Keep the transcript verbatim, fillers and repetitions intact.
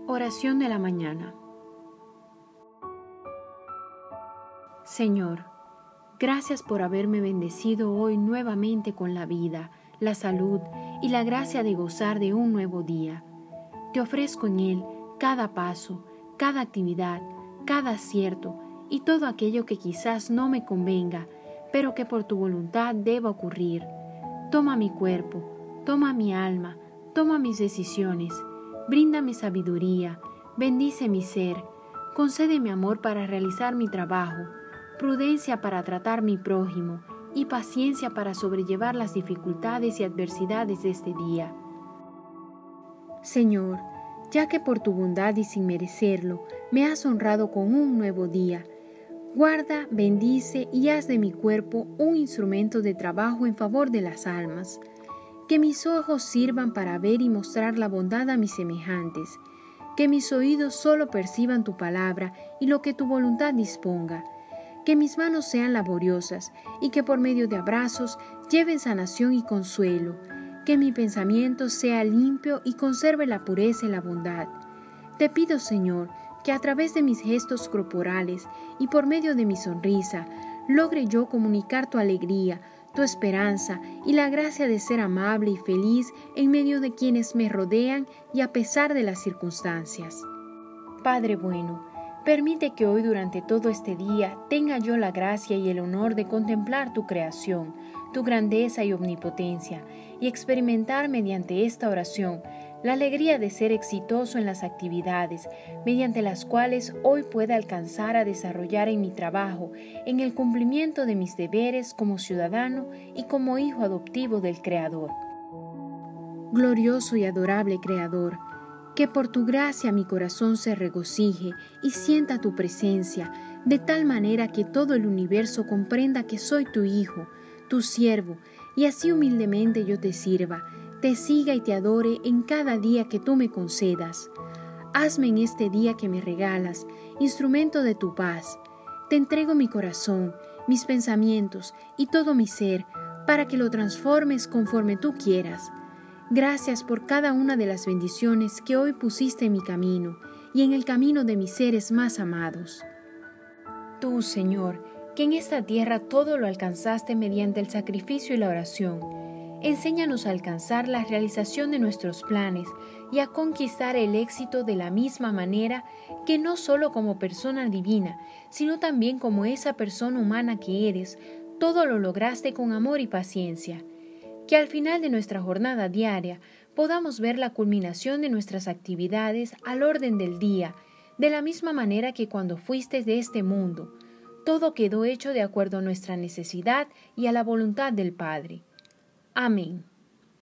Oración de la mañana. Señor, gracias por haberme bendecido hoy nuevamente con la vida, la salud y la gracia de gozar de un nuevo día. Te ofrezco en él cada paso, cada actividad, cada acierto y todo aquello que quizás no me convenga, pero que por tu voluntad deba ocurrir. Toma mi cuerpo, toma mi alma, toma mis decisiones, bríndame sabiduría, bendice mi ser, concédeme amor para realizar mi trabajo, prudencia para tratar mi prójimo y paciencia para sobrellevar las dificultades y adversidades de este día. Señor, ya que por tu bondad y sin merecerlo me has honrado con un nuevo día, guarda, bendice y haz de mi cuerpo un instrumento de trabajo en favor de las almas. Que mis ojos sirvan para ver y mostrar la bondad a mis semejantes. Que mis oídos solo perciban tu palabra y lo que tu voluntad disponga. Que mis manos sean laboriosas y que por medio de abrazos lleven sanación y consuelo. Que mi pensamiento sea limpio y conserve la pureza y la bondad. Te pido, Señor, que a través de mis gestos corporales y por medio de mi sonrisa, logre yo comunicar tu alegría, tu esperanza y la gracia de ser amable y feliz en medio de quienes me rodean y a pesar de las circunstancias. Padre bueno, permite que hoy durante todo este día tenga yo la gracia y el honor de contemplar tu creación, tu grandeza y omnipotencia, y experimentar mediante esta oración la alegría de ser exitoso en las actividades, mediante las cuales hoy pueda alcanzar a desarrollar en mi trabajo, en el cumplimiento de mis deberes como ciudadano y como hijo adoptivo del Creador. Glorioso y adorable Creador, que por tu gracia mi corazón se regocije y sienta tu presencia, de tal manera que todo el universo comprenda que soy tu hijo, tu siervo, y así humildemente yo te sirva, te siga y te adore en cada día que tú me concedas. Hazme en este día que me regalas, instrumento de tu paz. Te entrego mi corazón, mis pensamientos y todo mi ser, para que lo transformes conforme tú quieras. Gracias por cada una de las bendiciones que hoy pusiste en mi camino y en el camino de mis seres más amados. Tú, Señor, que en esta tierra todo lo alcanzaste mediante el sacrificio y la oración, enséñanos a alcanzar la realización de nuestros planes y a conquistar el éxito de la misma manera que no solo como persona divina, sino también como esa persona humana que eres, todo lo lograste con amor y paciencia. Que al final de nuestra jornada diaria podamos ver la culminación de nuestras actividades al orden del día, de la misma manera que cuando fuiste de este mundo, todo quedó hecho de acuerdo a nuestra necesidad y a la voluntad del Padre. Amén.